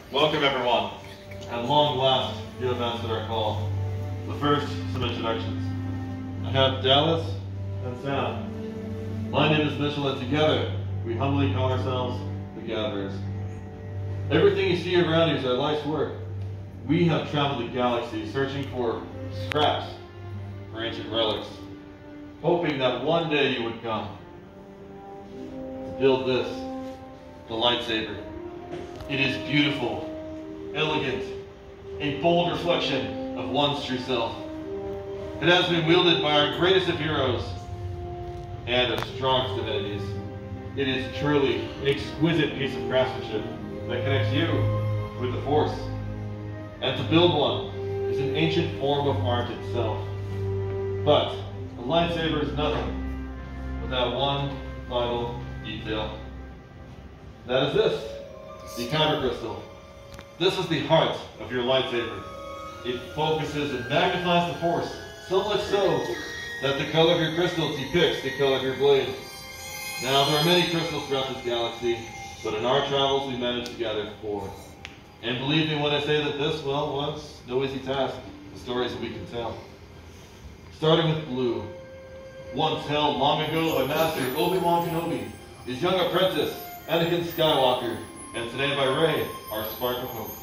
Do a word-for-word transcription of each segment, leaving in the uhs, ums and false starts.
Welcome everyone. At long last, you have answered our call. But first, some introductions. I have Dallas and Sam. My name is Mitchell, and together, we humbly call ourselves the Gatherers. Everything you see around you is our life's work. We have traveled the galaxy searching for scraps, for ancient relics, hoping that one day you would come to build this, the lightsaber. It is beautiful, elegant, a bold reflection of one's true self. It has been wielded by our greatest of heroes and our strongest of enemies. It is truly an exquisite piece of craftsmanship that connects you with the Force. And to build one is an ancient form of art itself. But a lightsaber is nothing without one vital detail. That is this, the kyber crystal. This is the heart of your lightsaber. It focuses and magnifies the Force, so much so that the color of your crystal depicts the color of your blade. Now, there are many crystals throughout this galaxy, but in our travels we managed to gather four. And believe me when I say that this, well, was no easy task. The stories that we can tell. Starting with blue. Once held long ago by Master Obi-Wan Kenobi, his young apprentice, Anakin Skywalker, and today by Rey, our spark of hope.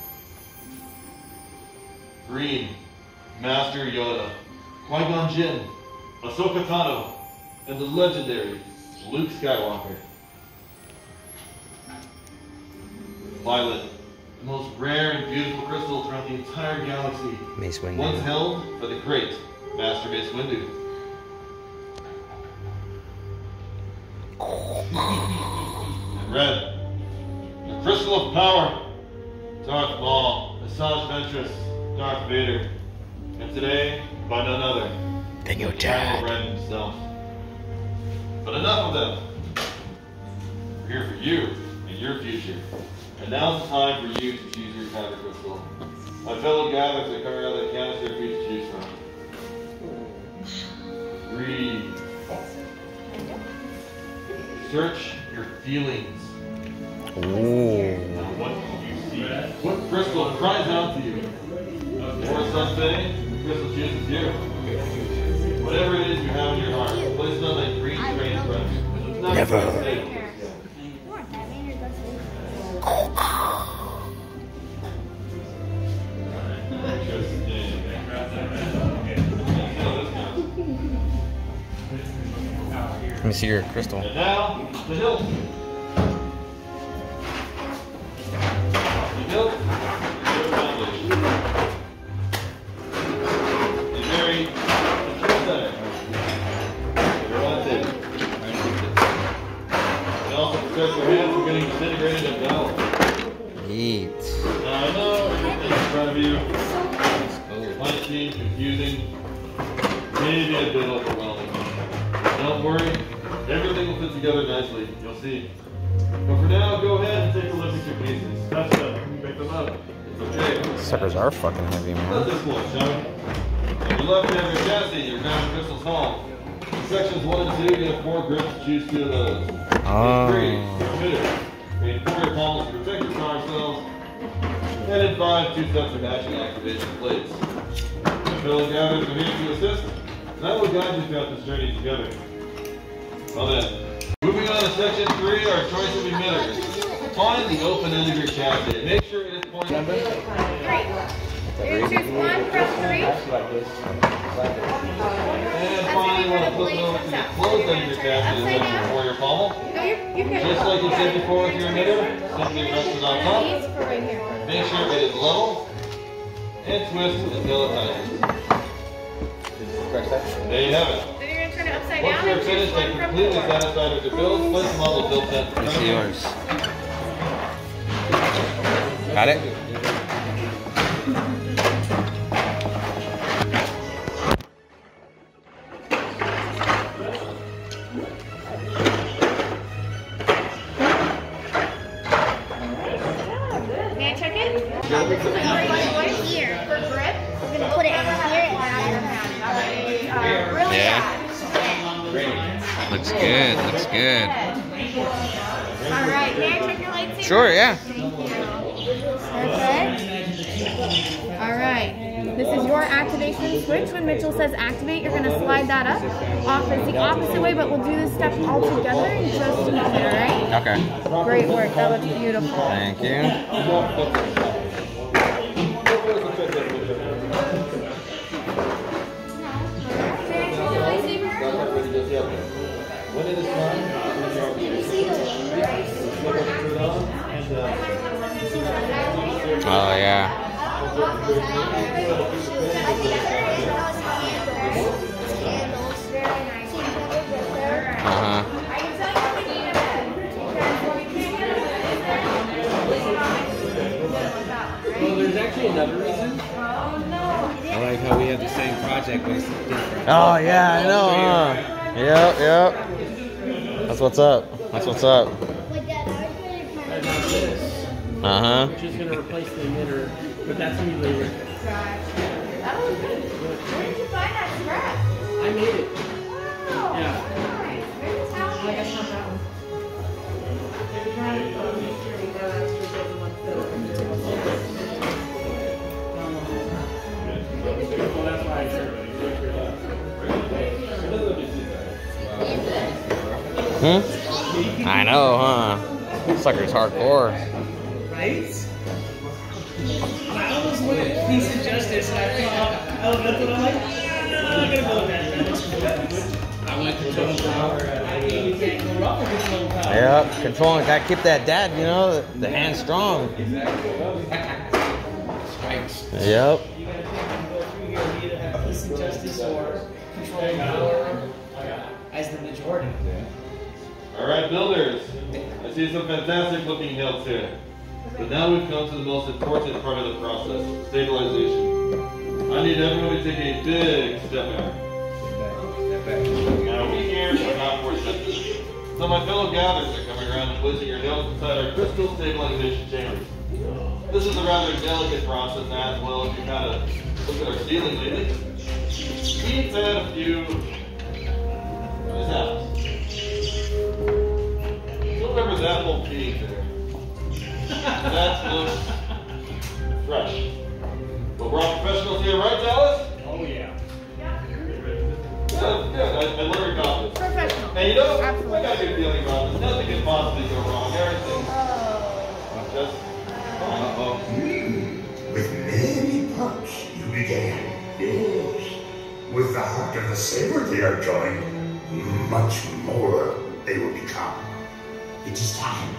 Green. Master Yoda, Qui-Gon Jinn, Ahsoka Tano, and the legendary Luke Skywalker. Violet. The most rare and beautiful crystal throughout the entire galaxy. Mace Windu. Once held by the great Master Mace Windu. And red. The crystal of power. Darth Maul, Asajj Ventress, Darth Vader. And today, by none other than your the dad. Kylo Ren himself. But enough of them. We're here for you and your future. And now's the time for you to choose your kyber crystal. My fellow gatherers are coming out of the canister for you to choose from. Breathe. Search your feelings. Ooh. What do you see? What crystal cries out to you? Or something, the crystal chooses you. Whatever it is you have in your heart, place it on that green train front. Never. Let me see your crystal. And now, the hilt. The hilt is your foundation. You marry the true center. Your lightsaber. You also protect your hands from getting disintegrated and dull. Neat. Now I know everything in front of you might seem confusing, maybe a bit overwhelming. Don't worry, everything will fit together nicely, you'll see. But for now, go ahead and take a look at your pieces. Touch them, pick them up. It's okay. Suckers are fucking heavy, man. Let's this one, shall we? On your left hand of your chassis, your crown crystal's hall. In sections one and two, you have four grips to choose two of those. Oh. In three, two. In four, your palms to protect your power cells. And in five, two sets of matching activation plates. My fellow gatherers are here to assist, and I will guide you throughout this journey together. Well then, moving on to section three, our choice of emitters. Find the open end of your chassis. Make sure it is pointing. Three. You choose one, press three. And finally, you want to flip it over to the closed end of your chassis and then before your pommel. No, you're, you're good. Just like you did before with your emitter, simply rest it on top. These for right here. Make sure it is level and twist until it tightens. There you have it. Then you're going to turn it upside Once down you're and choose finished one and from completely four. satisfied with your build, place them on the build tent. Let me see yours. Got it? May I check it? Here. For grip? We're going to put it here and uh, really Yeah. bad. Looks good, looks good. Alright, may I check your lightsaber? Sure, yeah. Thank you. Perfect. All right. This is your activation switch. When Mitchell says activate, you're going to slide that up. Off is the opposite way, but we'll do this step all together in just a moment, all right? Okay. Great work. That looks beautiful. Thank you. When it is time, Oh yeah. Uh-huh. Well, there's actually another reason. Oh, I like how we have the same project, but it's different. Oh yeah, I know, huh? Yep, yep. That's what's up. That's what's up. Uh huh. Which is going to replace the emitter, but that's me later. that was good. Where did you find that scrap? I made it. Wow. Yeah. Nice. Very talented. I guess not that one. Well, that's why I said Hmm? I know, huh? Sucker's hardcore. right? I almost went a piece of justice and I thought, oh, that's what I'm like, no, I'm not gonna go with that. I went to total power. I mean, you can't go wrong with total power. Yep, controlling. Gotta keep that dad, you know, the, the hand strong. Strikes. Yep. You gotta take and go through here, you either have peace and justice or control power as the majority. All right, builders. I see some fantastic looking hills here. But now we've come to the most important part of the process, stabilization. I need everyone to take a big step back. Now we here are not force-sensitive. So my fellow gatherers are coming around and placing your nails inside our crystal stabilization chambers. This is a rather delicate process as well if you kind of look at our ceiling lately. We've had a few mishaps. Remember that whole pig there? That looks fresh. But we're all professionals here, right, Dallas? Oh, yeah. Good, good. I, I love your confidence. Professional. And you know, Absolutely. I got a good feeling about this. Nothing can possibly go wrong. Everything's Oh. just fine. Uh-oh. With many parts you began, yes. With the heart of the saber they are joined, much more they will become. It is time.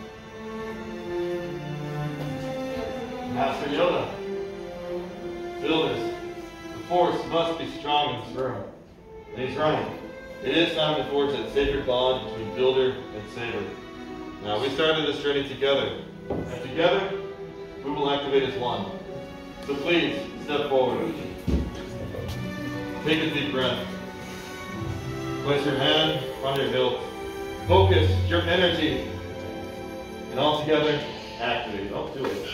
Master Yoda. Builders, the force must be strong and firm. And he's right. It is time to forge that sacred bond between builder and saber. Now, we started this journey together. And together, we will activate as one. So please, step forward. Take a deep breath. Place your hand on your hilt. Focus your energy. And all together, activate. Oh, do it.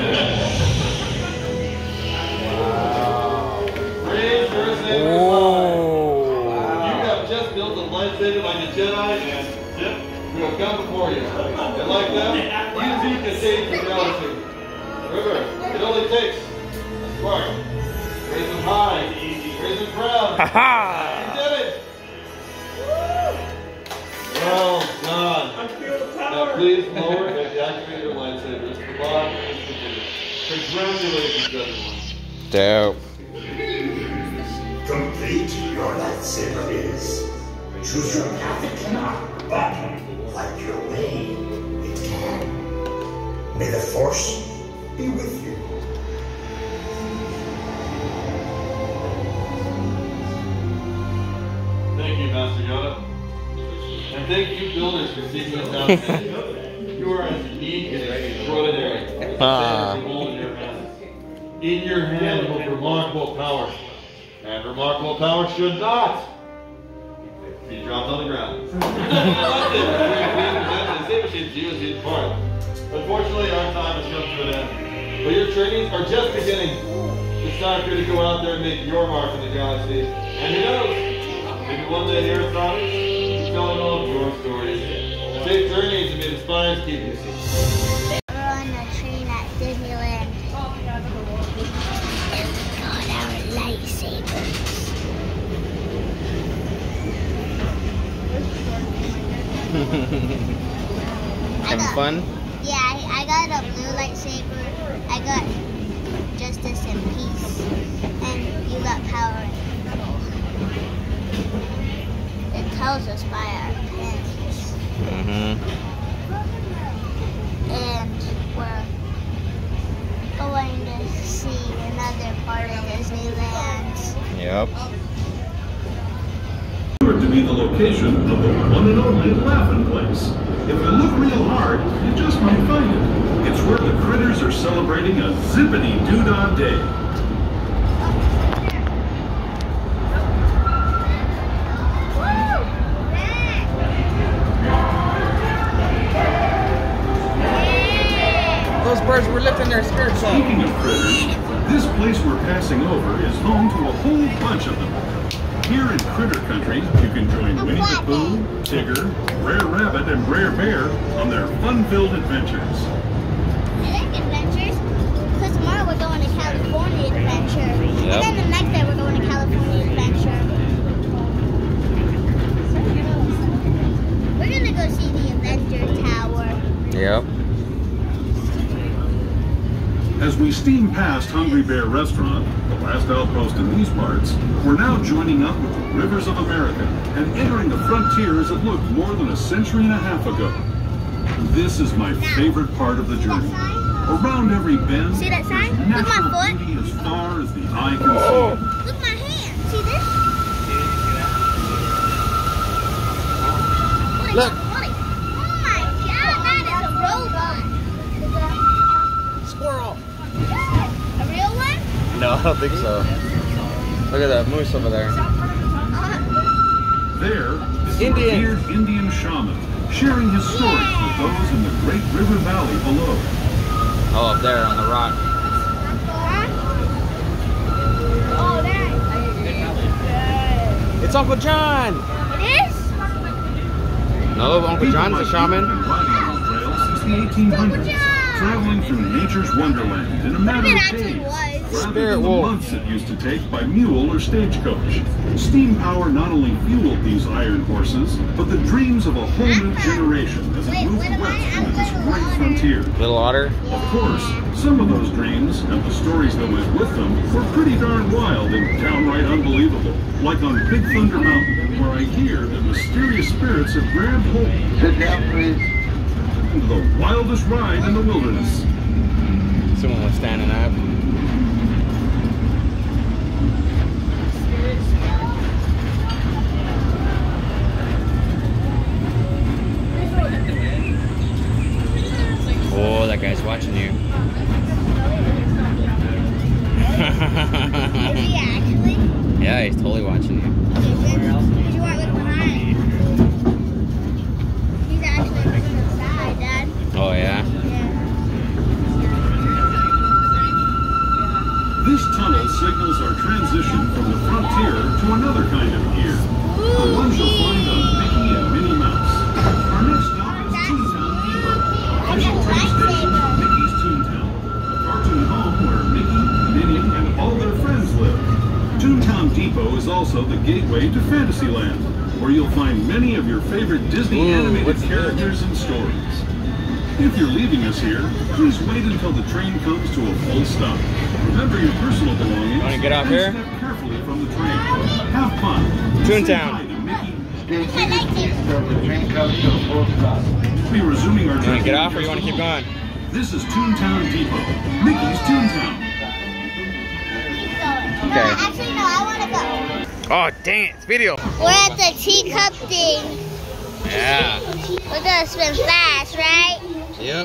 Wow. Raise your saber high. You have just built a lightsaber like a Jedi, and yep, we have come before you. And like them, you too can save the galaxy. Remember, it only takes a spark. Raise them high. Raise them proud. Ha ha! You did it. Well done. Now please lower and deactivate your lightsabers. The bond is completed. Congratulations, everyone. Dope. Complete your lightsaber is. Choose your path it cannot, but find your way it can. May the Force be with you. Thank you, Master Yoda. And thank you, builders, for seeking us out today. You are as unique and extraordinary as the Ah. sabers you hold in your hands. In your hand holds remarkable power. And remarkable power should not be dropped on the ground. The saber shapes you as you depart. Unfortunately, our time has come to an end. But your trainings are just beginning. It's time for you to go out there and make your mark in the galaxy. And who knows? Maybe one day here at Sonic, telling all of your stories. Safe journeys and may the spires keep you safe. We're on a train at Disneyland Having got, fun? Yeah, I, I got a blue lightsaber. I got justice and peace. And you got power and control. It tells us by our pins. Mm-hmm. And we're going to see another part of Disneyland. Yep. To be the location of the one and only Laughing Place. If you look real hard, you just might find it. It's where the critters are celebrating a zippity-doo-dah day. Those birds were lifting their skirts up. Speaking of critters, this place we're passing over is home to a whole bunch of them. Here in Critter Country, you can join Winnie the Pooh, Tigger, Brer Rabbit, and Brer Bear on their fun-filled adventures. I like adventures, because tomorrow we're going to California Adventure. Yep. And then the next day we're going to California Adventure. We're going to go see the Adventure Tower. Yep. As we steam past Hungry Bear Restaurant, the last outpost in these parts, we're now joining up with the rivers of America and entering the frontier as it looked more than a century and a half ago. This is my favorite part of the journey. Around every bend, See that sign? there's Look natural my foot. beauty as far as the eye can see. Look my hand. See this? What is Look. What is, oh my god, that is a robot. Squirrel. A real one? No, I don't think so. Look at that moose over there. There is the Indian. revered Indian shaman, sharing his stories with those in the Great River Valley below. Oh, up there on the rock. Oh, that. It's Uncle John. It is? No, Uncle People John's a like you shaman. have been riding those trails since the eighteen hundreds, traveling through nature's wonderland in a matter It of actually days, was. rather Spirit than the wolf. months it used to take by mule or stagecoach. Steam power not only fueled these iron horses, but the dreams of a whole new generation as it Wait, moved what am I? west I'm into this going great water. frontier. Little otter. Of course, some of those dreams and the stories that went with them were pretty darn wild and downright unbelievable. Like on Big Thunder Mountain, where I hear that mysterious spirits have grabbed hold. Sit down, please. The wildest ride in the wilderness. Someone was standing up. Oh, that guy's watching you. Is he actually? Yeah, he's totally watching you. Okay, good. Because you weren't looking behind. He's actually looking inside, Dad. Oh, yeah? Yeah. This tunnel signals our transition from the frontier to another kind of gear. The ones you'll find on Mickey and Minnie Mouse. Our next stop is Toontown Depot, official train station of Mickey's Toontown, a cartoon home where Mickey, Minnie, and all their friends live. Toontown Depot is also the gateway to Fantasyland, where you'll find many of your favorite Disney Ooh, animated what's characters and stories. If you're leaving us here, please wait until the train comes to a full stop. Remember your personal belongings. Wanna get out and here? Step carefully from the train. Have fun. Toontown. Say hi to Mickey. I like it. We're resuming our You journey. want to get off or you want to keep going? This is Toontown Depot, Mickey's Toontown. Keep going. Okay. No, actually, no, I want to go. Oh, dang it. It's video. We're at the teacup thing. Yeah. We're going to spin fast, right? Yep.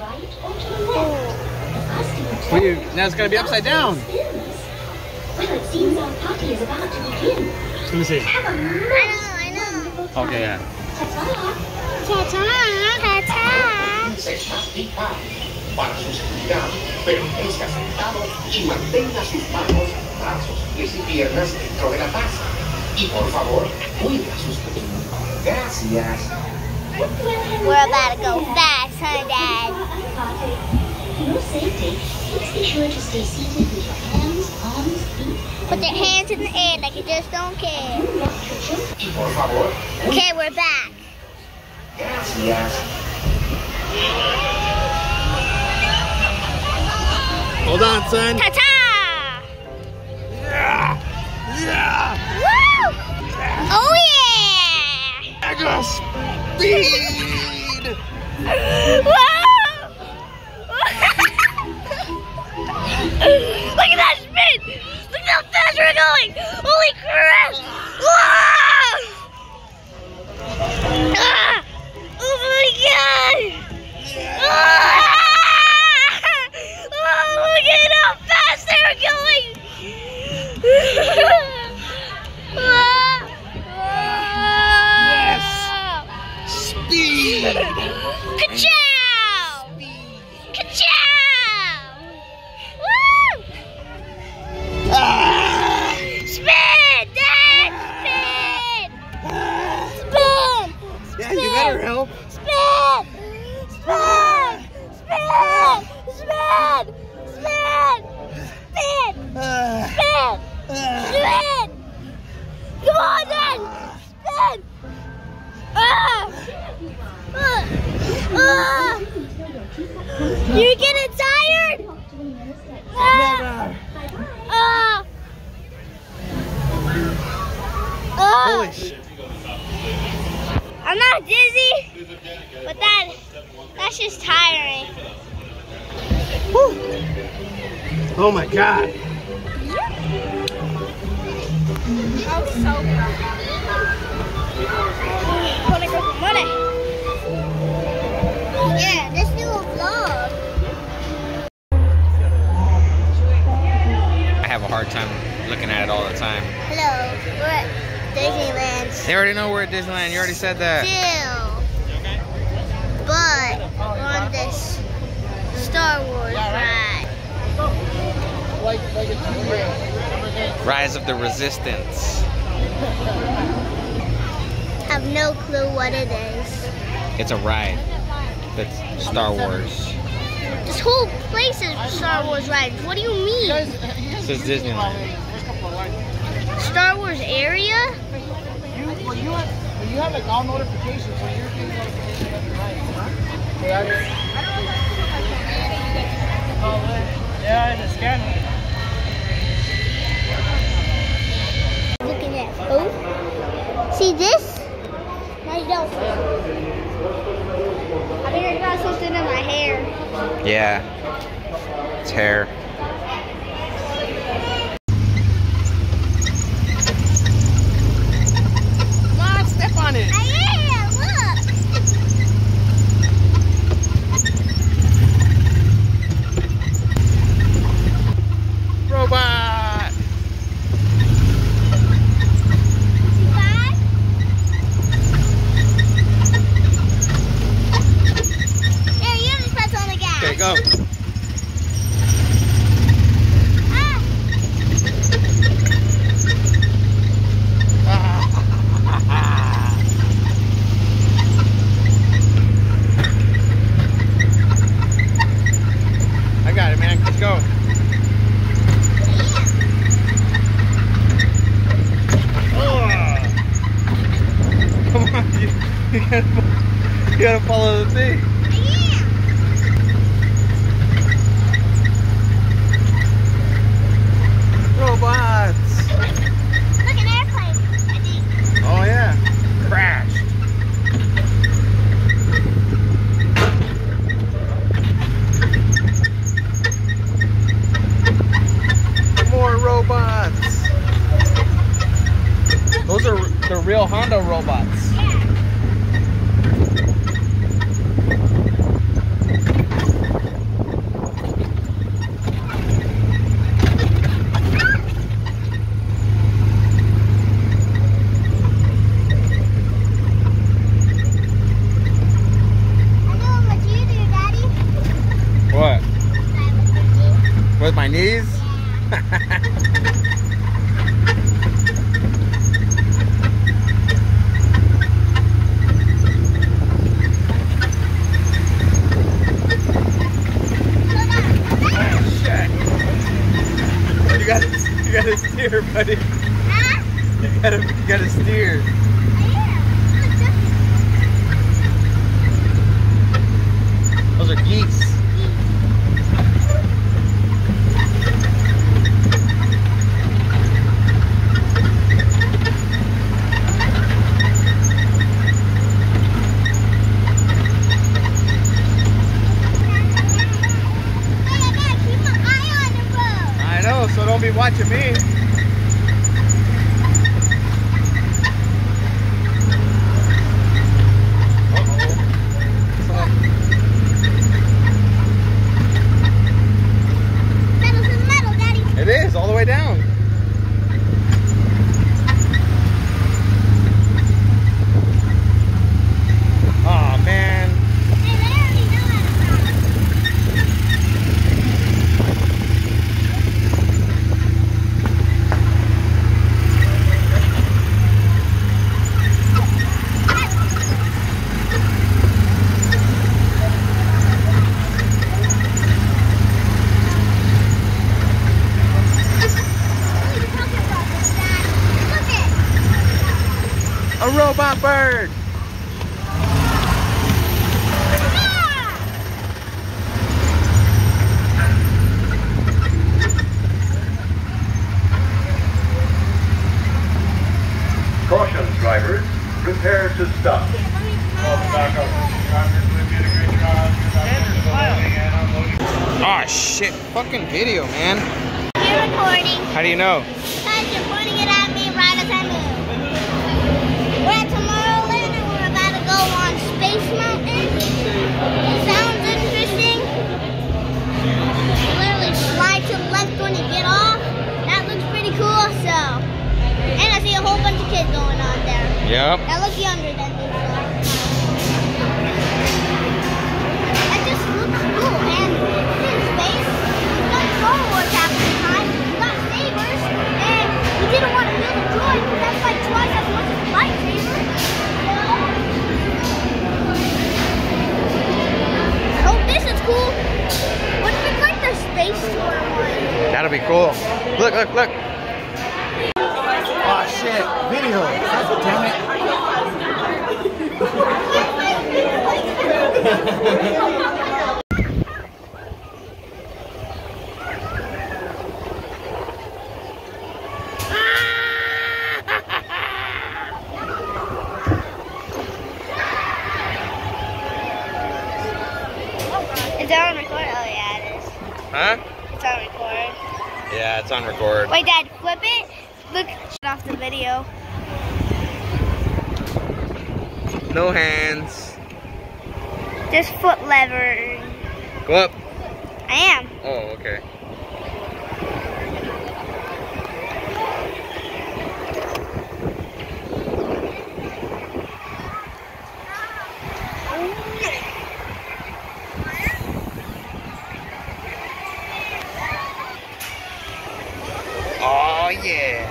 Wait, now it's going to be upside down. Well, it seems our party is about to begin. Let me see. I know, I know. Okay, yeah. Ta-ta, ta-ta. Para su seguridad, permanezca sentado y mantenga sus manos, brazos, pies y piernas dentro de la taza. Y por favor, cuide a sus pequeños. Gracias. We're about to go fast, huh, Dad? For your safety, please be sure to stay seated with your hands, arms, feet. Put their hands in the air like you just don't care. Y por favor, Okay, we're back. gracias. son. Ta-ta! Yeah! Yeah! Woo! Oh yeah! I got speed! Whoa! Look at that spin! Look at how fast we're going! Holy crap! Whoa! Ah! Oh my god! Ah! Oh, look at how fast they're going! Ah! Yes! Speed! Ka-chow! Ka-chow! Woo! Ah! Spin! Dad! Spin! Spin! Yeah, you better help. Spin! Spin! Spin! Spin! Spin! Spin! Ah. Spin! Ah. Spin! Come on then! Spin! Ah! Ah! Ah! You getting tired? Ah! Ah! Ah! Holy shit. I'm not dizzy, but that that's just tiring. Whew. Oh my god. I'm so proud. Wanna go for money? Yeah, let's do a vlog. I have a hard time looking at it all the time. Hello, we're at Disneyland They already know we're at Disneyland. You already said that. still. But we're on this Star Wars ride. Rise of the Resistance. Have no clue what it is. It's a ride. That's Star Wars. This whole place is Star Wars rides. What do you mean? It says Disneyland. Star Wars area? You, well, you have, well, you have like all notifications, so you're doing like, right? Yeah, in the scanner. Looking at oh, see this? No, you don't. I think I got something in my hair. Yeah. It's hair. Come on, step on it. I am. Look. Robot. Five. There, you have to press on the gas. Okay, go. I got it, man. Let's go. Come on, you, you, gotta, you gotta follow the thing. Robots. Look, an airplane. I think. Oh yeah, crashed. More robots. Those are the real Honda robots. What? With my knees? You gotta, you gotta steer, buddy. Huh? You gotta, you gotta steer. Those are geese. be watching me. It is, all the way down. Oh man. A robot bird! Caution, drivers. Prepare to stop. Oh shit, fucking video, man. You're recording. How do you know? Because you're pointing it at me right as I move. We're at Tomorrowland and we're about to go on Space Mountain. It sounds interesting. You literally slide to the left when you get off. That looks pretty cool, so. And I see a whole bunch of kids going on there. Yep. That look younger than me, so. That just looks cool, and it's in space. We've got Star Wars half the time. We've got sabers, and we didn't want to build a droid because that's like twice as much as a lightsaber. I hope this is cool. What if it's like the space tour one? That'll be cool. Look, look, look. Oh shit, video. Damn it. Is that on record? Oh yeah, it is. Huh? It's on record. Yeah, it's on record. Wait, Dad, flip it. Look, shut off the video. No hands. Just foot lever. Go up. I am. Oh, okay. Oh yeah.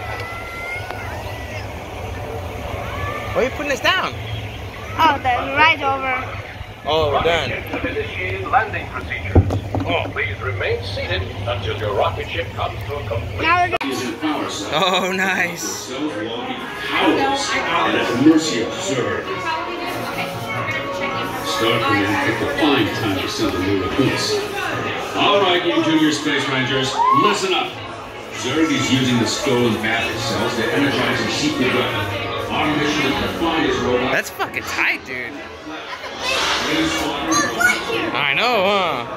Why are you putting this down? Oh, the ride's over. Oh, we're done. Initiating landing procedures. Oh, please remain seated until your rocket ship comes to a complete. Now we're going. Oh, nice. At the mercy of Zerg. Star Command picked a fine time to send the new recruits. All right, you junior space rangers, listen up. Zerg is using the stolen battery cells to energize a secret weapon. Our mission is to find his robot. That's fucking tight, dude. I know, huh?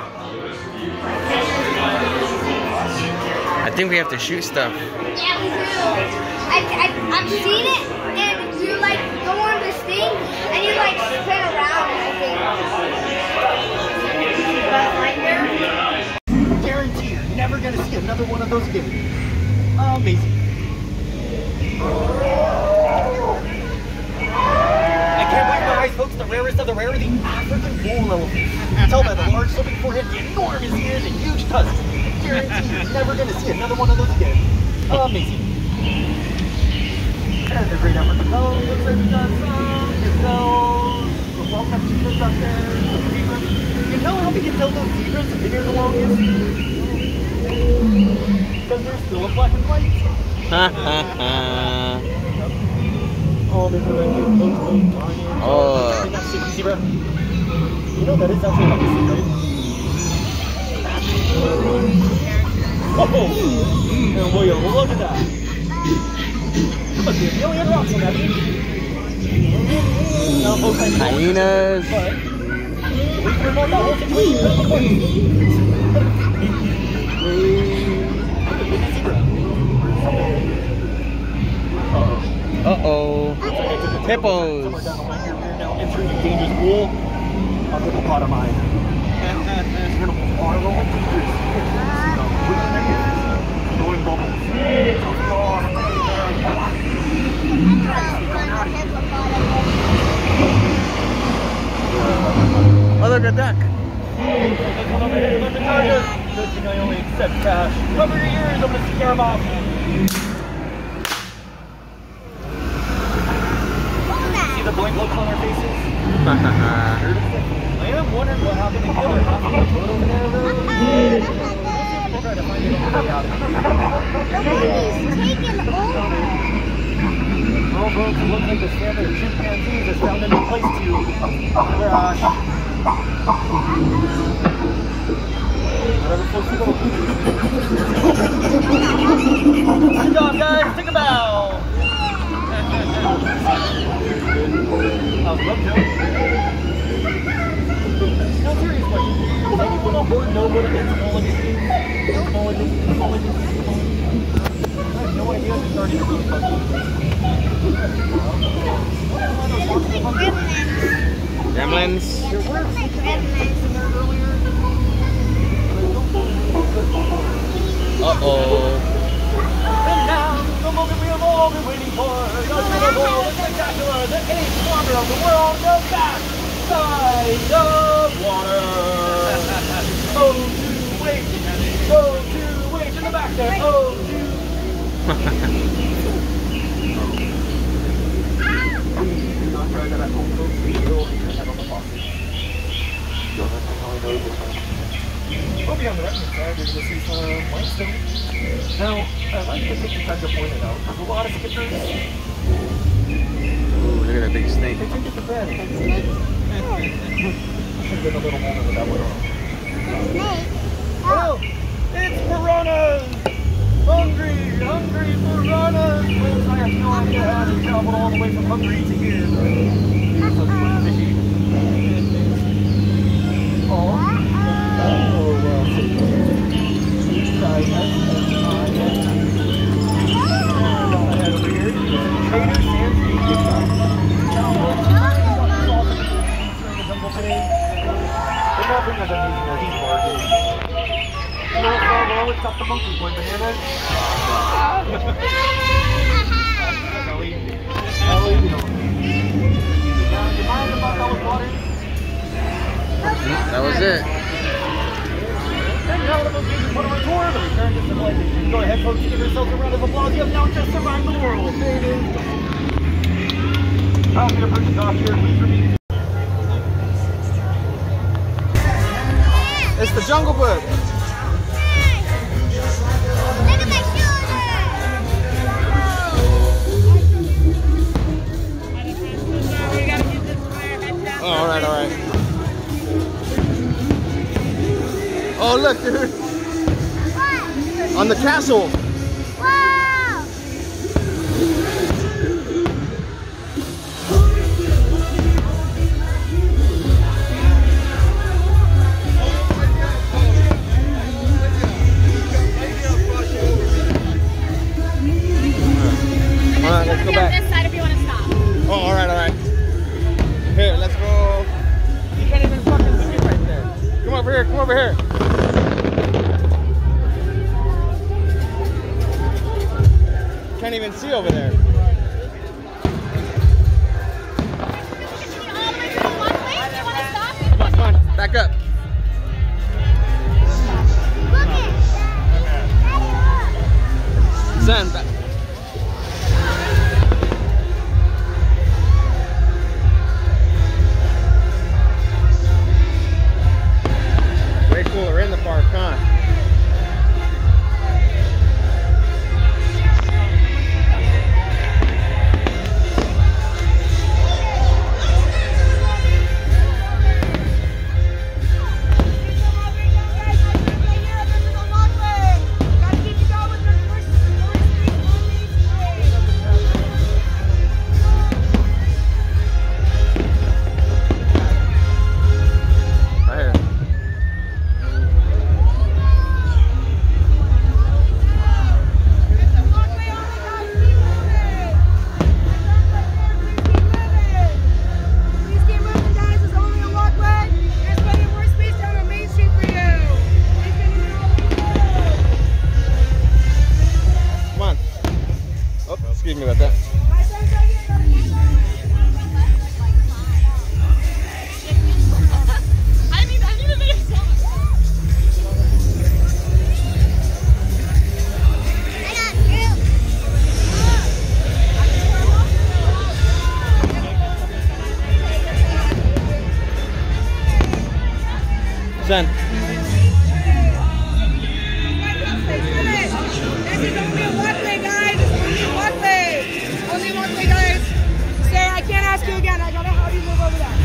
I think we have to shoot stuff. Yeah, we do. I, I, I've seen it, and you like go on this thing, and you like spin around, I think. Guarantee you're never gonna see another one of those again. Amazing. I can't believe my eyes, folks. The rarest of the rare, the African bull elephant. Tell by the large sloping forehead, the enormous ears, and huge tusks. Guarantee you're never gonna see another one of those again. Amazing. And the great African nose looks like we got some. His nose. We'll walk up zebras up there. You know how we can tell those zebras the bigger the longest? Because they're still in black and white. Ha ha ha. Oh, there's a red cute post on it. Oh. That's safety zebra. You know that is actually opposite, right? Oh! And will you look at that? There must be a million rocks on that beach. Now, folks, I know Hyenas. but we can remote that whole situation really quick. Look at the zebra. Uh-oh. Hippos. Somewhere down the line here, we're now entering a dangerous pool of hippopotami. Animals are rolling dangerous. Blowing bubbles. Oh, look at that. Come over here, let me tell you. Good thing I only accept cash. Cover your ears, I'm gonna scare them off. See the blank looks on our faces? I am wondering what happened to Killer. Happened to put over there, though. We'll try to find it on the way out of here. Nobody's taken over. Well, folks, it looks like the standard chimpanzees has found a new place to crash. Whatever folks you go. Good job, guys. Take a bow. That was love joke. No, serious question. Does anyone on board know what it is? Apologies. Apologies. Apologies. I have no idea if it's starting to be funny. Gremlins. There were some gremlins in there earlier. Uh-oh. And now, the moment we have all been waiting for, the beautiful, the spectacular, the eighth wonder of the world, the backside of water. Oh, to wait, oh, to wait in the back there, oh, to. Do not try that at home, folks. We will hit your head on the faucet. You'll have to probably know this one. Over on the right hand side, you're going to see some limestone. Now, I'd like to take the time to point it out. There's a lot of skippers. Ooh, look at that big snake. They take it to bed. I should get a little moment with that one. Oh, it's piranhas! Hungry, hungry piranhas! Well, I have no idea how they traveled all the way from Hungary to here. Something fishy. Oh. Oh, well, stop the monkeys going bananas. Ellie, Ellie, you know. Now, do you mind about those waters? That was it. And now the monkeys are put on a tour, the return to civilization. Go ahead, folks, give yourselves a round of applause. You have now just survived the world. There it is. I'll get a person off here, please repeat. It's the Jungle Book. Look at my shoulder. Oh, all right, all right. Oh, look, dude. What? On the castle. Wow. All right, let's go back. This side if you want to stop. Oh, all right, all right. Here, let's go. You can't even fucking see it right there. Come over here, come over here. Can't even see over there. Come on, come on, back up. Son, back. Way cooler in the park, huh? Son. This is only a walkway, guys. It's only a walkway. Only walkway, guys. Sarah, I can't ask you again. I gotta have you move over there.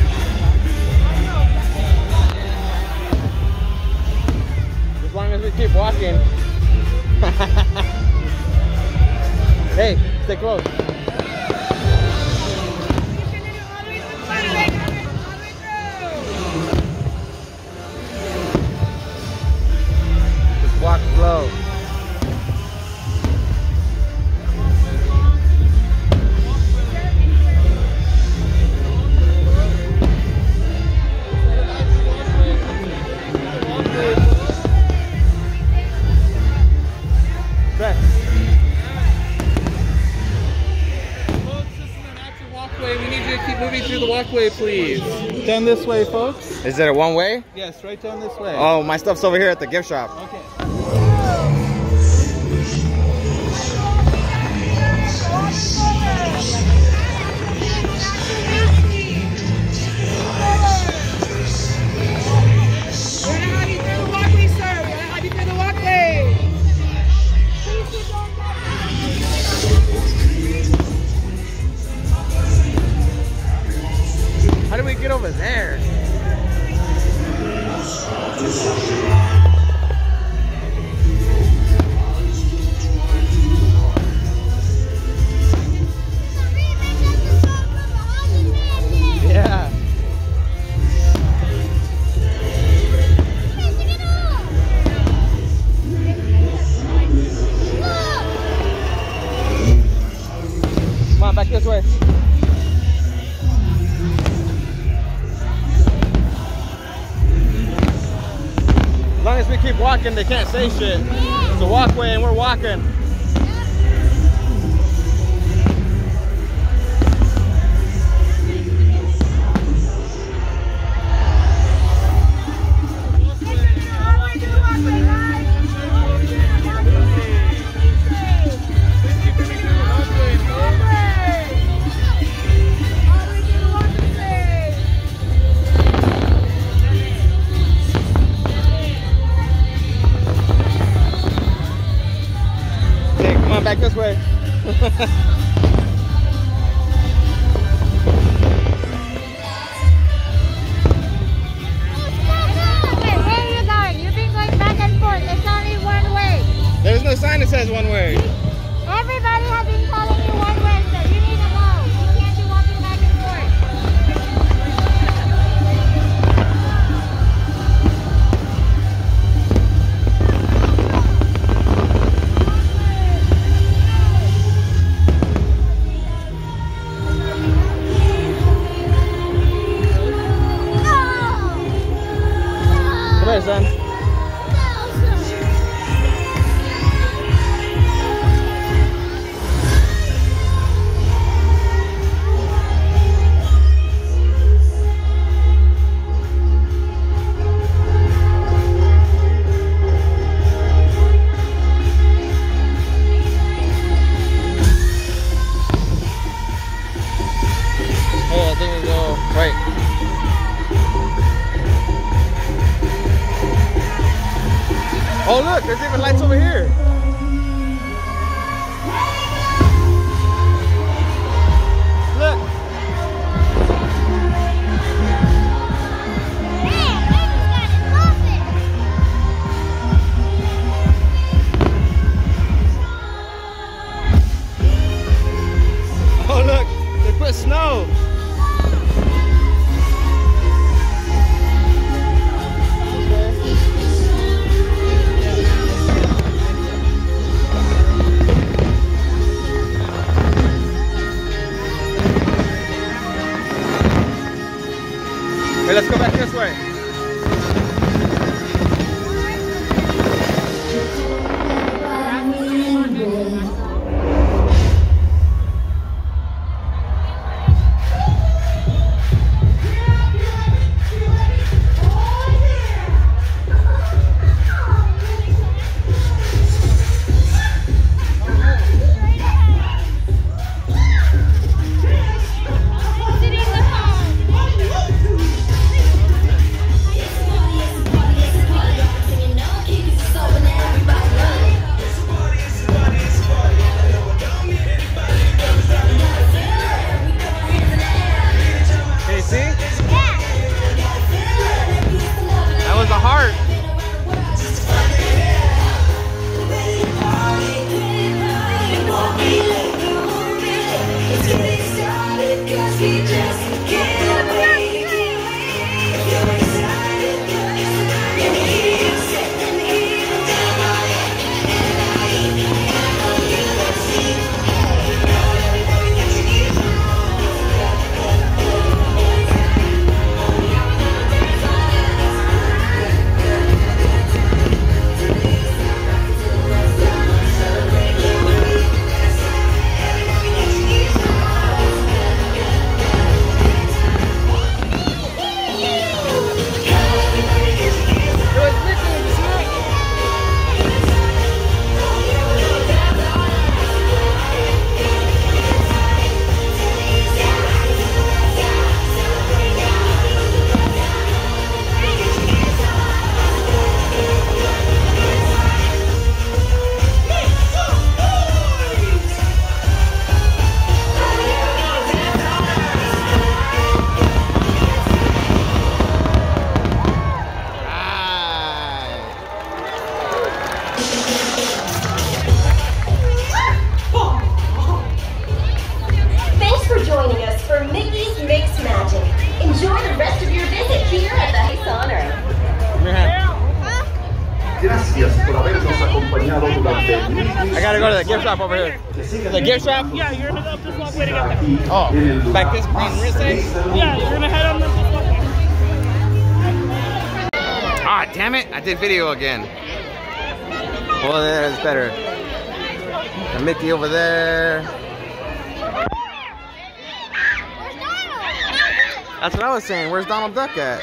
As long as we keep walking. Hey, stay close. Just walk slow. Walkway, please. Down this way, folks. Is it a one way? Yes, right down this way. Oh, my stuff's over here at the gift shop. Okay. How do we get over there? Yeah. Come on, back this way. As long as we keep walking, they can't say shit. It's a walkway and we're walking. Back this way. Hey, where are you going? You've been going back and forth. There's only one way. There's no sign that says one way. Everybody has been telling you one way, so you need to know. You can't be walking back and forth. Come here, son. Hey, I think we go right. Oh look, there's even lights over here. Look. Oh look, they put snow. Gracias por habernos acompañado durante I gotta go to the gift shop over here. The gift shop? Yeah, you're gonna go up this walkway to get there. Oh, back this green wrist thing? Yeah, you're gonna head on this walkway. Ah, damn it! I did video again. Well, that's better. The Mickey over there. That's what I was saying. Where's Donald Duck at?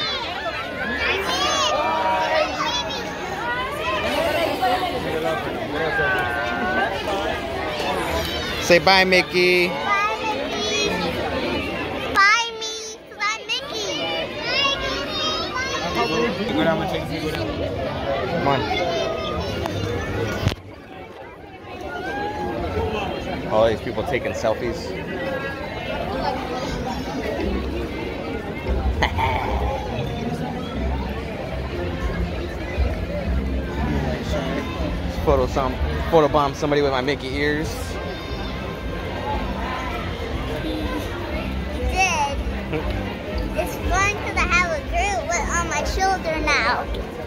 Say bye, Mickey. Bye, Mickey. Bye, me, because I'm Mickey. Go down, I'm taking you. Come on. All these people taking selfies. Photo some photo bomb somebody with my Mickey ears. Did. It's fun because I have a girl with on my shoulder now.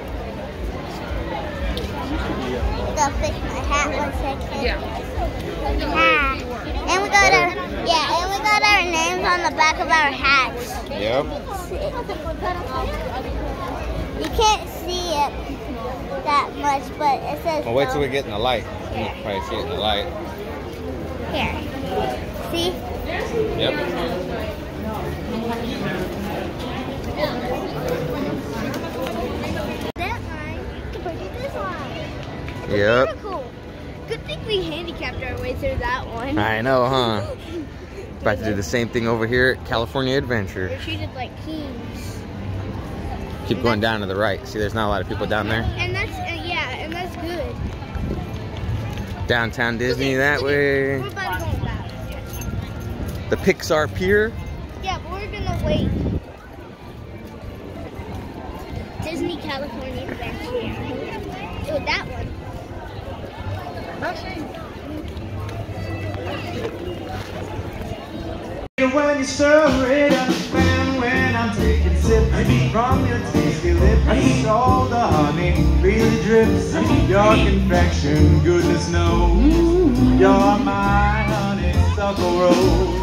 Go fix my hat one second. Yeah. Ah. And we got our yeah, and we got our names on the back of our hats. Yep. You can't see it that much, but it says. Well, wait till we get in the light. You can probably see it in the light. Here. See? Yep. That line compared to this line. Yep. That's cool. Good thing we handicapped our way through that one. I know, huh? About to do the same thing over here at California Adventure. We're treated like kings. Keep going down to the right. See, there's not a lot of people down there. And that's, uh, yeah, and that's good. Downtown Disney that way. We're about to go back. The Pixar Pier. Yeah, but we're gonna wait. Disney California Adventure. Oh, that one. When you stir it up and when I'm taking sips from your tasty lips, all the honey really drips. Your confection, goodness knows, you're my honeysuckle rose.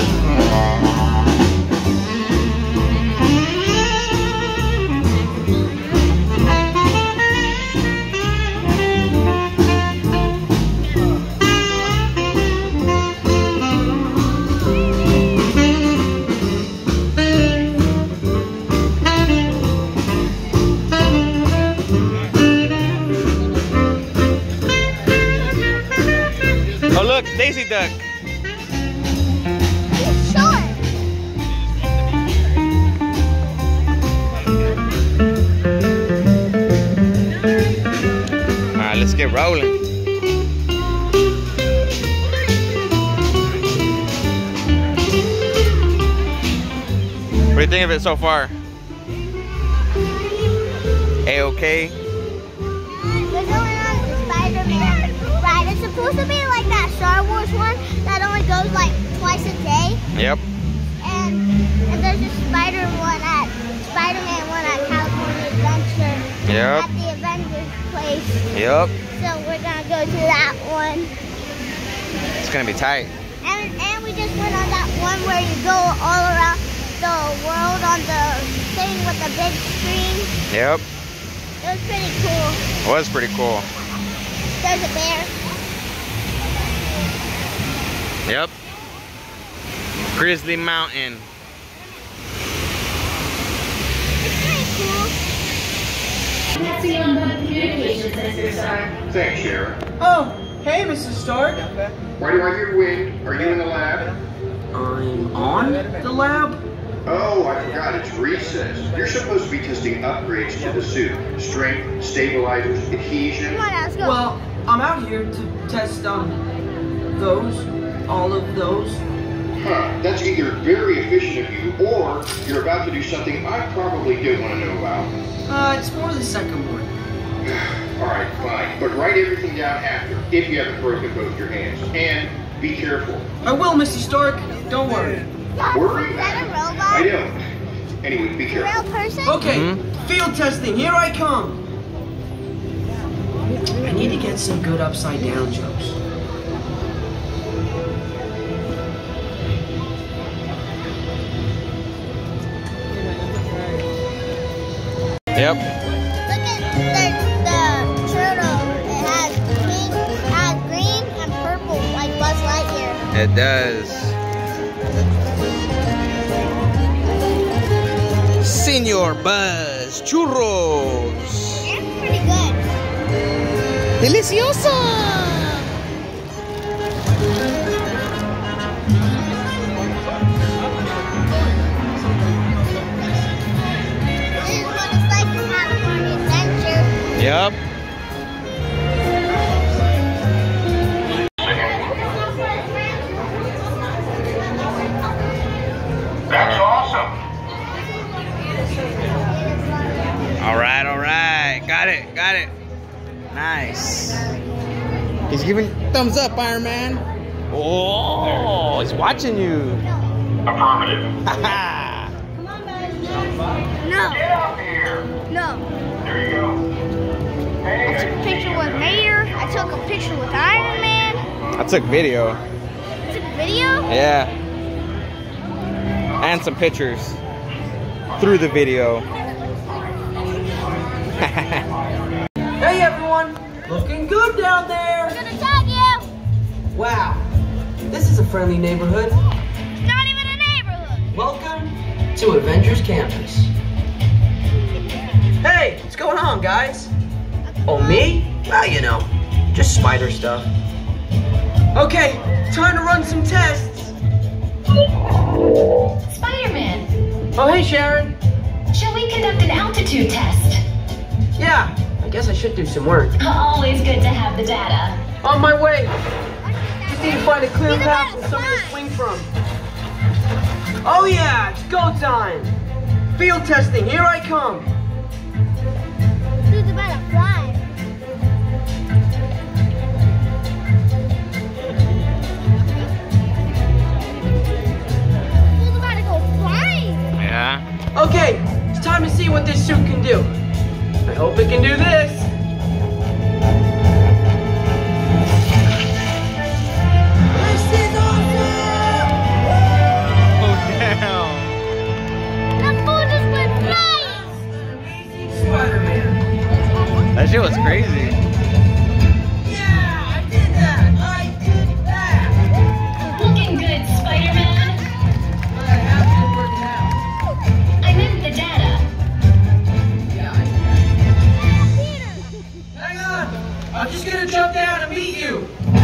Oh look, Daisy Duck. He's short. Alright, let's get rolling. What do you think of it so far? A-okay? We're going on the Spider-Man ride. It's supposed to be like that Star Wars one that only goes like twice a day. Yep. And and there's a Spider one at Spider-Man one at California Adventure. Yep. At the Avengers place. Yep. So we're gonna go to that one. It's gonna be tight. And and we just went on that one where you go all around the world on the thing with the big screen. Yep. It was pretty cool. It was pretty cool. There's a bear. Yep. Grizzly Mountain. It's pretty cool. Let's see on the communications sensor, sir. Thanks, Sharon. Oh, hey, Missus Stark. Why do I hear wind? Are you in the lab? I'm on the lab? Oh, I forgot, it's recess. You're supposed to be testing upgrades to the suit. Strength, stabilizers, adhesion. Come on, let's go. Well, I'm out here to test um those, all of those. Huh, that's either very efficient of you, or you're about to do something I probably don't want to know about. Uh, it's more the second one. Alright, fine. But write everything down after, if you haven't broken both your hands. And be careful. I will, Missus Stark. Don't worry. Worry? Is that a robot? I don't. Anyway, be A careful. real person? Okay, field testing. Here I come. I need to get some good upside down jokes. Yep. Look at the, the turtle. It has pink, it has green and purple, like Buzz Lightyear. It does. Senor Buzz Churros. They're pretty good. Delicioso. This is what it's like in California Adventure. Yep. That's awesome. All right, all right. Got it, got it. Nice. He's giving thumbs up, Iron Man. Oh, he's watching you. Affirmative. Haha. No. Get out here. No. There you go. I took a picture with Mayor. I took a picture with Iron Man. I took video. I took a video. Yeah. And some pictures through the video. Hey everyone! Looking good down there! I'm gonna tag you. Wow, this is a friendly neighborhood. It's not even a neighborhood. Welcome to Avengers Campus. Hey, what's going on, guys? Oh, me? Well, you know, just spider stuff. Okay, time to run some tests. Spider-Man, Oh, hey, Sharon. shall we conduct an altitude test? Yeah, I guess I should do some work. Always good to have the data. On my way. Just need to find a clear path for somewhere to swing from. Oh yeah, it's go time. Field testing, here I come. Who's about to fly? Who's about to go flying? Yeah. Okay, it's time to see what this suit can do. I hope it can do this. This is awesome! Oh, damn. That fool just went flying. Spider-Man. That shit was crazy. Yeah, I did that. I did that. Looking good, Spider-Man. I have been working out. I meant the data. Hang on! I'm just gonna jump down and meet you!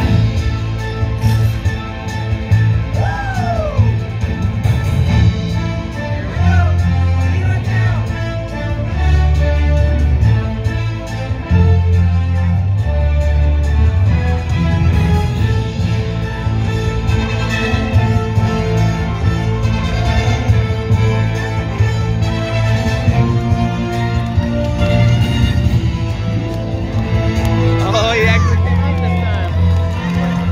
Oh, he actually came up this time.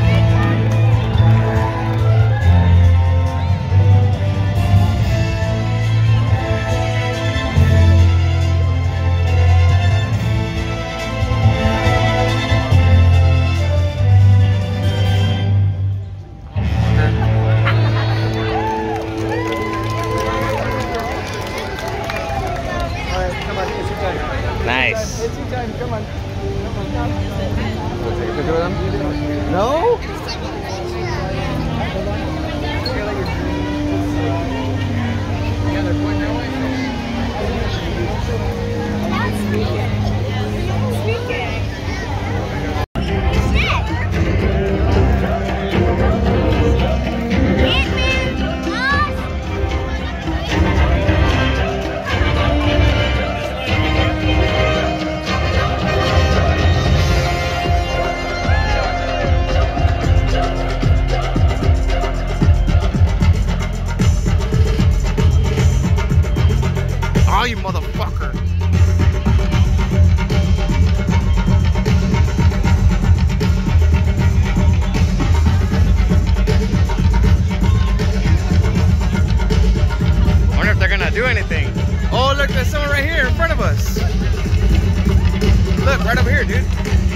Nice. It's your time, come on. Take a picture with them? No? Yeah, they're pointing that way. Oh, you motherfucker. Wonder if they're gonna do anything. Oh, look, there's someone right here in front of us. Look, right over here, dude.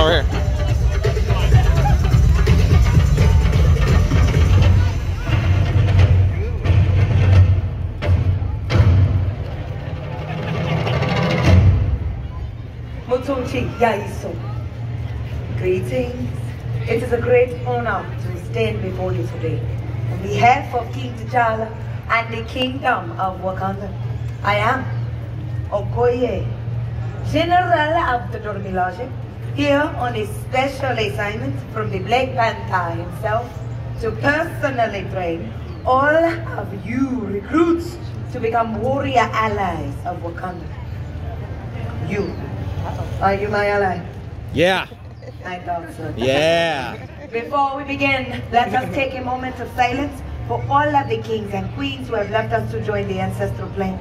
over here. Greetings. It is a great honor to stand before you today. On behalf of King T'Challa and the Kingdom of Wakanda, I am Okoye, General of the Dormilaje, here on a special assignment from the Black Panther himself to personally train all of you recruits to become warrior allies of Wakanda. You, are you my ally? Yeah. I thought so. Yeah. Before we begin, let us take a moment of silence for all of the kings and queens who have left us to join the ancestral plane.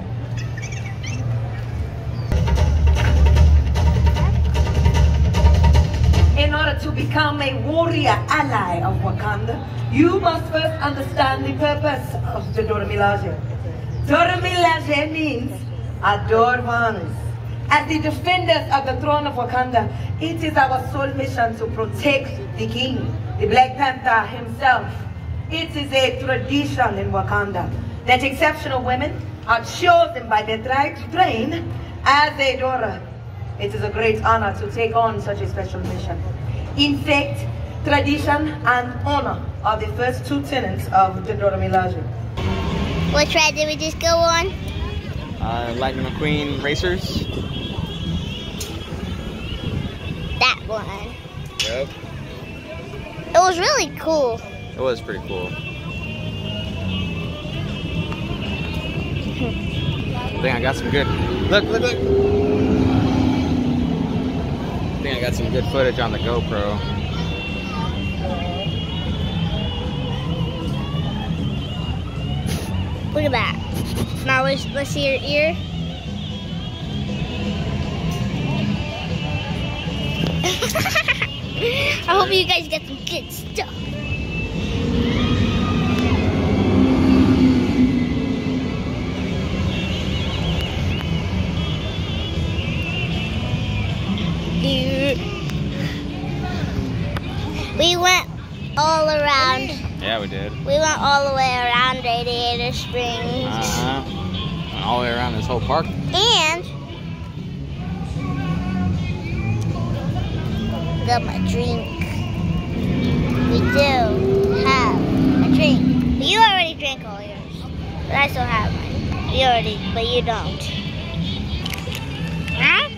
In order to become a warrior ally of Wakanda, you must first understand the purpose of the Dormilaje. Dormilaje means adored ones. As the defenders of the throne of Wakanda, it is our sole mission to protect the king, the Black Panther himself. It is a tradition in Wakanda that exceptional women are chosen by their tribe to train as a daughter. It is a great honor to take on such a special mission. In fact, tradition and honor are the first two tenets of the Dormilaje. What ride did we just go on? Uh, Lightning McQueen Racers. That one. Yep. It was really cool. It was pretty cool. I think I got some good. Look, look, look. I think I got some good footage on the GoPro. Look at that. Now let's let's see your ear. I hope you guys get some good stuff. We went all around. Yeah, we did. We went all the way around Radiator Springs. Uh-huh. Went all the way around this whole park. And got my drink. We do have a drink. You already drank all yours, but I still have mine. You already, but you don't. Huh?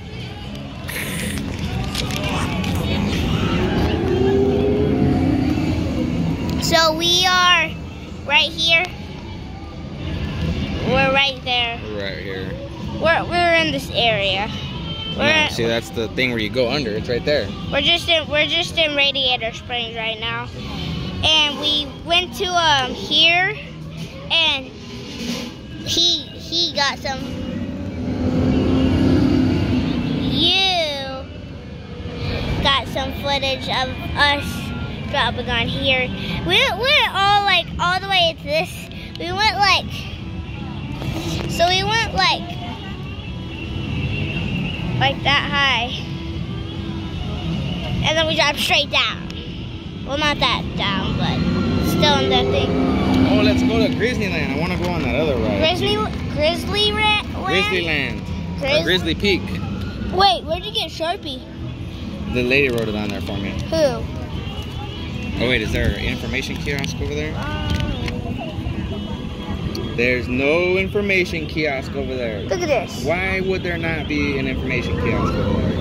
So we are right here. We're right there. We're right here. We're we're in this area. We're No, see, that's the thing where you go under. It's right there. We're just in we're just in Radiator Springs right now, and we went to um here, and he he got some. You got some footage of us dropping on here. We went all like all the way to this. We went like so we went like like that high, and then we dropped straight down. Well, not that down, but still in that thing. Oh, let's go to Disneyland. I want to go on that other ride. Grizzly Grizzly Land. Grizzlyland. Grizz- Or Grizzly Peak. Wait, where'd you get Sharpie? The lady wrote it on there for me. Who? Oh wait, is there an information kiosk over there? There's no information kiosk over there. Look at this. Why would there not be an information kiosk over there?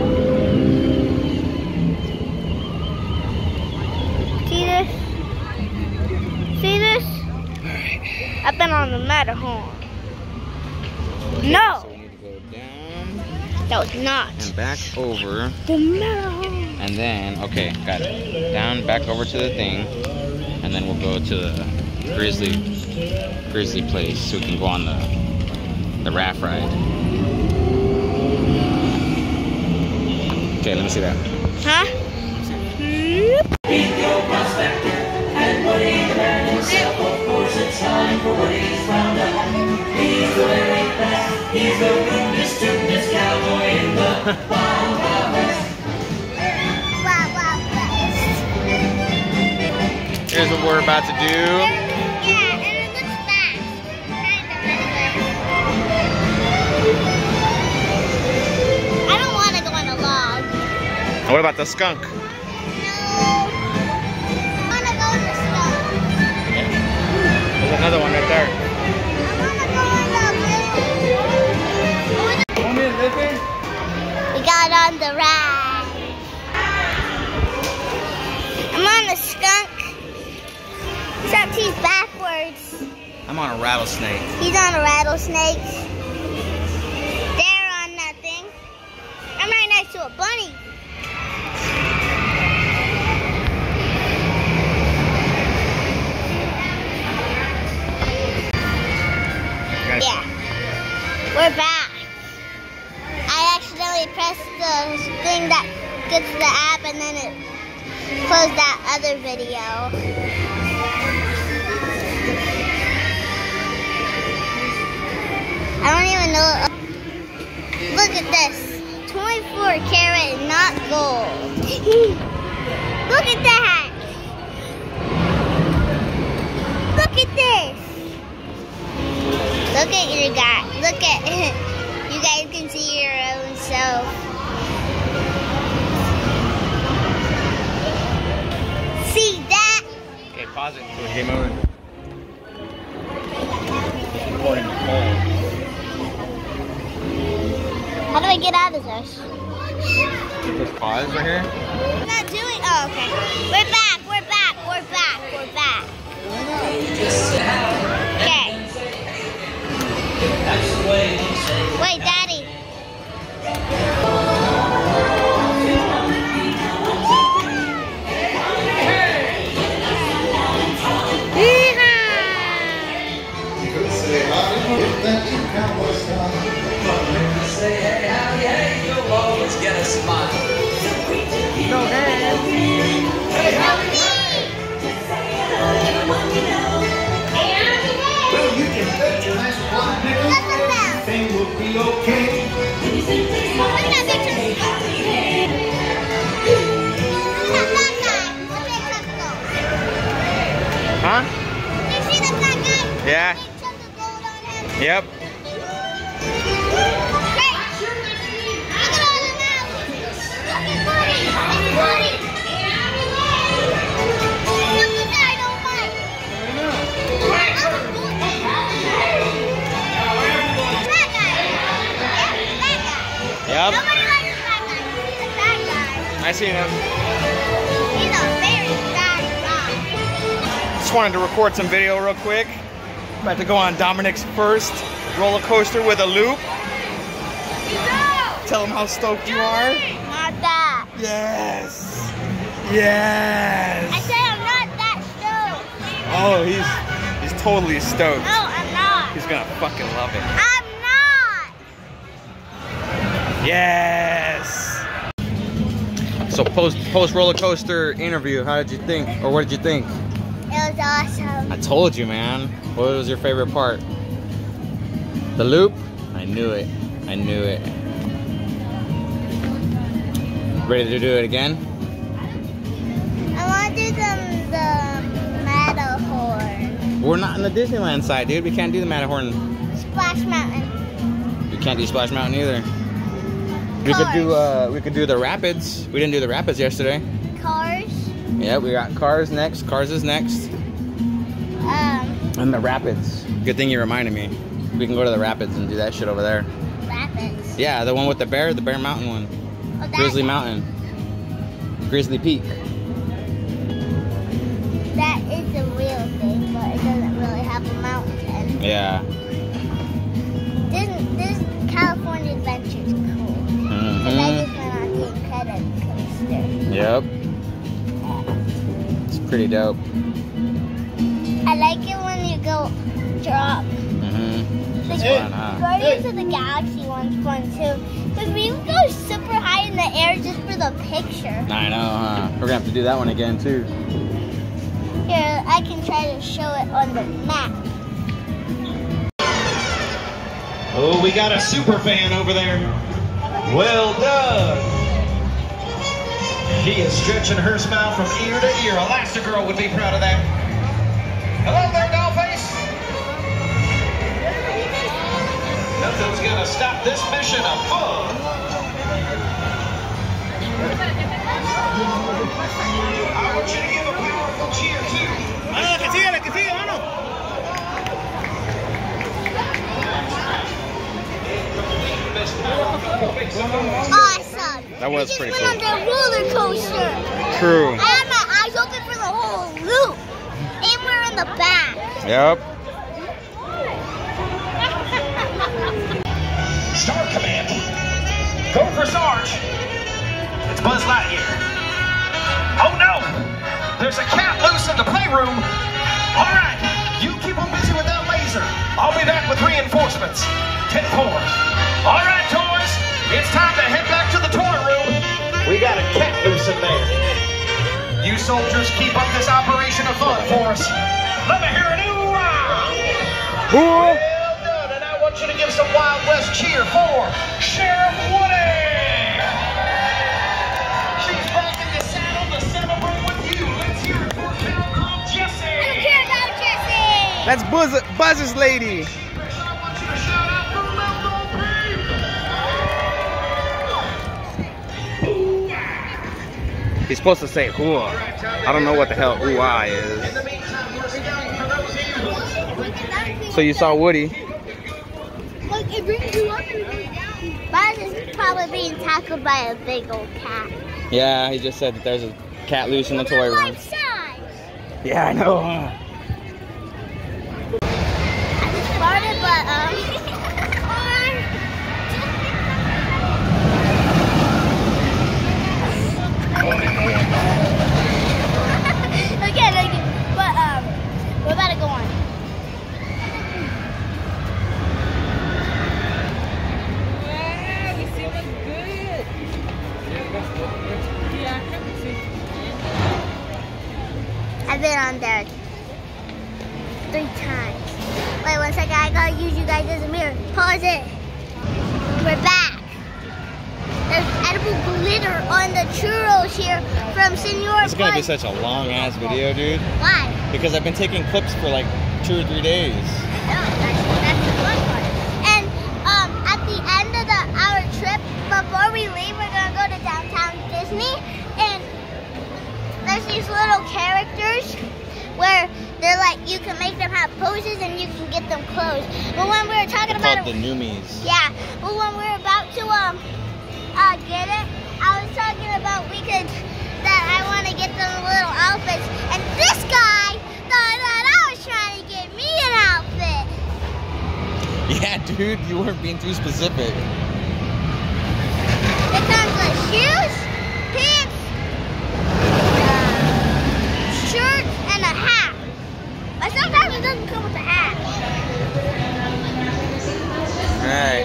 See this? See this? Alright. I've been on the Matterhorn. No! So we need to go down. No, it's not. And back over. The Matterhorn. And then, okay, got it. Down, back over to the thing. And then we'll go to the Grizzly Grizzly place so we can go on the the raft ride. Okay, let me see that. Huh? Keep your prospector and Woody learn himself. Of course, it's time for Woody's Roundup. He's the very best. He's the rudest, tunedest cowboy in the Wild Wild West. we're about to do. Yeah, and it looks fast. Kind of, anyway. I don't want to go on a log. What about the skunk? No. I want to go on the skunk. There's another one right there. We got on the ride. I'm on the skunk. Except he's backwards. I'm on a rattlesnake. He's on a rattlesnake. They're on nothing. I'm right next to a bunny. Yeah. We're back. I accidentally pressed the thing that gets the app and then it closed that other video. I don't even know. Look at this. twenty-four karat, not gold. Look at that. Look at this. Look at your guy. Look at you guys can see your own self. See that? Okay, pause it. Game over. Recording the poll. How do I get out of this? Just pause right here. I'm not doing. Oh, okay. We're back. We're back. We're back. We're back. Okay. Wait, Daddy. Say hey, how yeah, you'll always get a smile. No hands. Well, you can bet your last one nickel everything will be okay. Huh? You see the fat guy? Yeah. Yep. Yep. Nobody likes the fat guy. He's a fat guy. I seen him. He's a very fat guy. Just wanted to record some video real quick. About to go on Dominic's first roller coaster with a loop. Tell him how stoked you are. Not that. Yes. Yes. I said I'm not that stoked. Oh, he's he's totally stoked. No, I'm not. He's gonna fucking love it. I'm not. Yes. So post post roller coaster interview, how did you think, or what did you think? It was awesome. I told you, man. What was your favorite part? The loop? I knew it. I knew it. Ready to do it again? I want to do the, the Matterhorn. We're not in the Disneyland side, dude. We can't do the Matterhorn. Splash Mountain. We can't do Splash Mountain either. We could do uh, we could do the Rapids. We didn't do the Rapids yesterday. Cars. Yeah, we got Cars next. Cars is next. Um. And the Rapids. Good thing you reminded me. We can go to the Rapids and do that shit over there. Rapids. Yeah, the one with the bear, the Bear Mountain one. Oh, that Grizzly guy. Mountain. Grizzly Peak. That is a real thing, but it doesn't really have a mountain. Yeah. This, this California Adventure is cool. Mm-hmm. And I just went on the Incredible coaster. Yep. It's pretty dope. I like it when you go drop. Mm-hmm. The It's fun, huh? Guardians of the Galaxy one's fun too. Because we would go super high in the air just for the picture. I know, huh? We're gonna have to do that one again too. Here, I can try to show it on the map. Oh, we got a super fan over there. Well done. She is stretching her smile from ear to ear. Elastigirl would be proud of that. Hello there, dollface. Nothing's gonna stop this mission of fun. I want you to give a powerful cheer too. Mano, que siga, que siga, mano. Awesome. That was we pretty just cool. went on the roller coaster. True. I had my eyes open for the whole loop. And we're in the back. Yep. Star Command. Go for Sarge. It's Buzz Lightyear. Oh no! There's a cat loose in the playroom. All right, you keep on busy with that laser. I'll be back with reinforcements. ten four. All right, toys. It's time to head back to the toy room. We got a cat loose in there. You soldiers keep up this operation of fun for us. Let me hear an ooh-ah! Well done, and I want you to give some Wild West cheer for Sheriff Woody! She's back in the saddle to celebrate with you. Let's hear it for Cowgirl Jessie! I don't care about Jessie! That's Buzz, Buzz's lady. He's supposed to say hoo. I don't know what the hell hoo-ah is. So you saw Woody. Look, it brings you up and brings you down. Buzz is probably being tackled by a big old cat. Yeah, he just said that there's a cat loose in the toy room. Life size. Yeah, I know. I just farted, but um. Okay, okay, but um, we're about to go on. Wow, we see what's good. Yeah, I've been on there three times. Wait one second, I gotta use you guys as a mirror. Pause it. We're back. There's edible glitter on the churros here from Senor It's gonna be Buzz. such a long ass video, dude. Why? Because I've been taking clips for like two or three days. No, that's, that's the fun part. And um, at the end of the our trip, before we leave, we're gonna go to downtown Disney, and there's these little characters where they're like, you can make them have poses and you can get them clothes. But when we were talking They're about called the Noomies. yeah, but when we were about to um uh, get it, I was talking about we could that I want to get them little outfits, and this guy thought that I was trying to get me an outfit. Yeah, dude, you weren't being too specific. It comes with shoes, pants, uh, shirt, and a hat. But sometimes it doesn't come with a hat. Alright.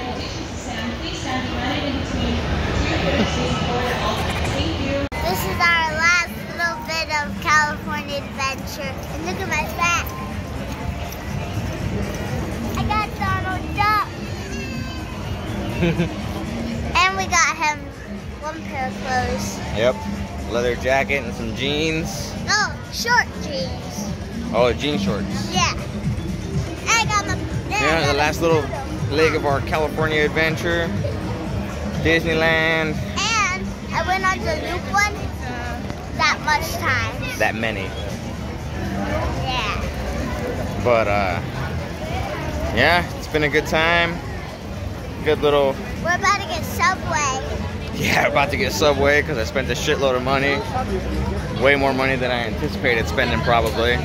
This is our last little bit of California Adventure. And look at my back. I got Donald Duck. And we got him one pair of clothes. Yep. Leather jacket and some jeans. No, short jeans. Oh, jean shorts. Yeah. I got my. Yeah, the last little leg of our California adventure. Disneyland. And I went on the loop one that much time. That many. Yeah. But, uh, yeah, it's been a good time. Good little, We're about to get Subway. yeah, about to get Subway because I spent a shitload of money. Way more money than I anticipated spending, probably.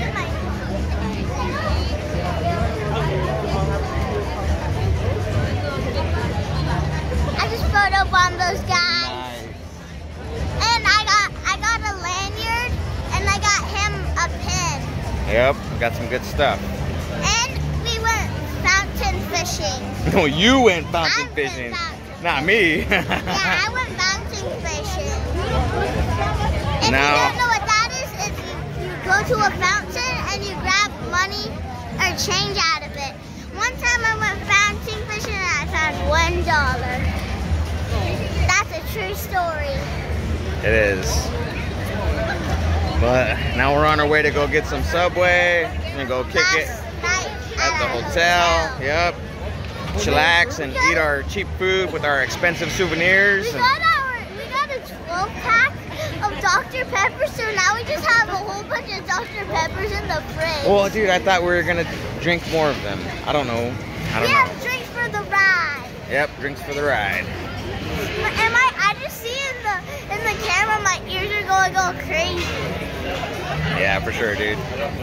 I just photobombed those guys. And I got I got a lanyard and I got him a pin. Yep, got some good stuff. And we went fountain fishing. No, you went fountain fishing. Not me. Yeah, I went fountain fishing. If Now- you don't know what that is, if you, you go to a fountain and you grab money or change out of it. One time I went fountain fishing and I found one dollar. That's a true story. It is. But now we're on our way to go get some Subway. gonna go kick it at the hotel. Yep. Chillax and eat our cheap food with our expensive souvenirs. We got our, we got a twelve pack of Doctor Pepper, so now we just have a whole bunch of Doctor Peppers in the fridge. Well, dude, I thought we were gonna drink more of them. I don't know. I don't yeah, know. drinks for the ride. Yep, drinks for the ride. And my, I just see in the in the camera, my ears are going all crazy. Yeah, for sure, dude.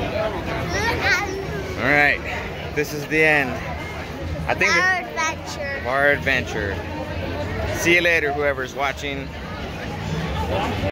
All right, this is the end. I think Our adventure. Our adventure. See you later, whoever's watching.